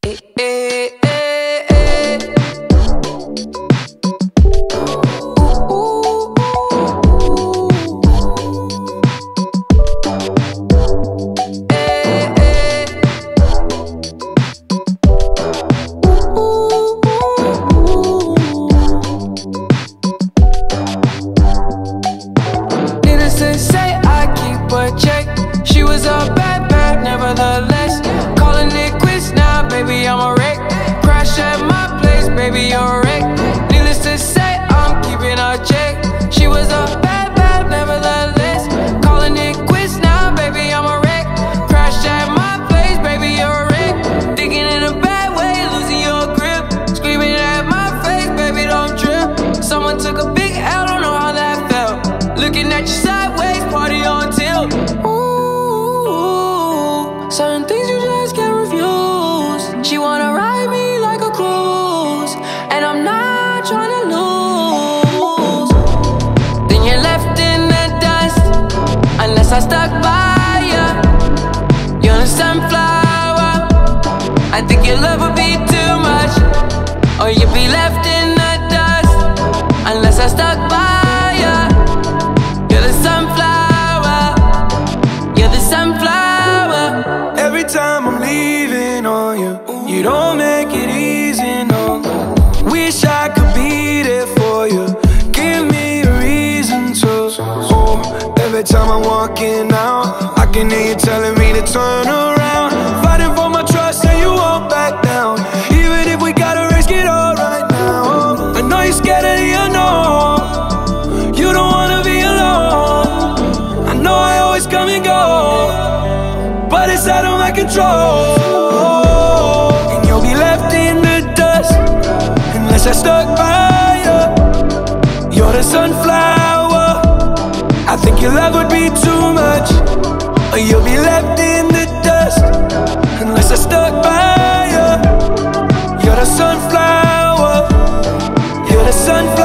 Certain things you just can't refuse. She wanna ride me like a cruise, and I'm not trying to lose. Then you're left in the dust, unless I stuck by ya. You're a sunflower. I think your love would be too much, or you'd be left in the dust, unless I stuck by ya. You're the sunflower. You're the sunflower. Every time I'm leaving on you, you don't make it easy, no. Wish I could be there for you. Give me a reason to. Oh, every time I'm walking out, I can hear you telling me to turn around. Fighting for my trust and you won't back down. Even if we gotta risk it all right now. I know you're scared of the unknown. You don't wanna be alone. I know I always come and go, but it's out of my control. And you'll be left in the dust, unless I stuck by you. You're the sunflower. I think your love would be too much, or you'll be left in the dust, unless I stuck by you. You're the sunflower. You're the sunflower.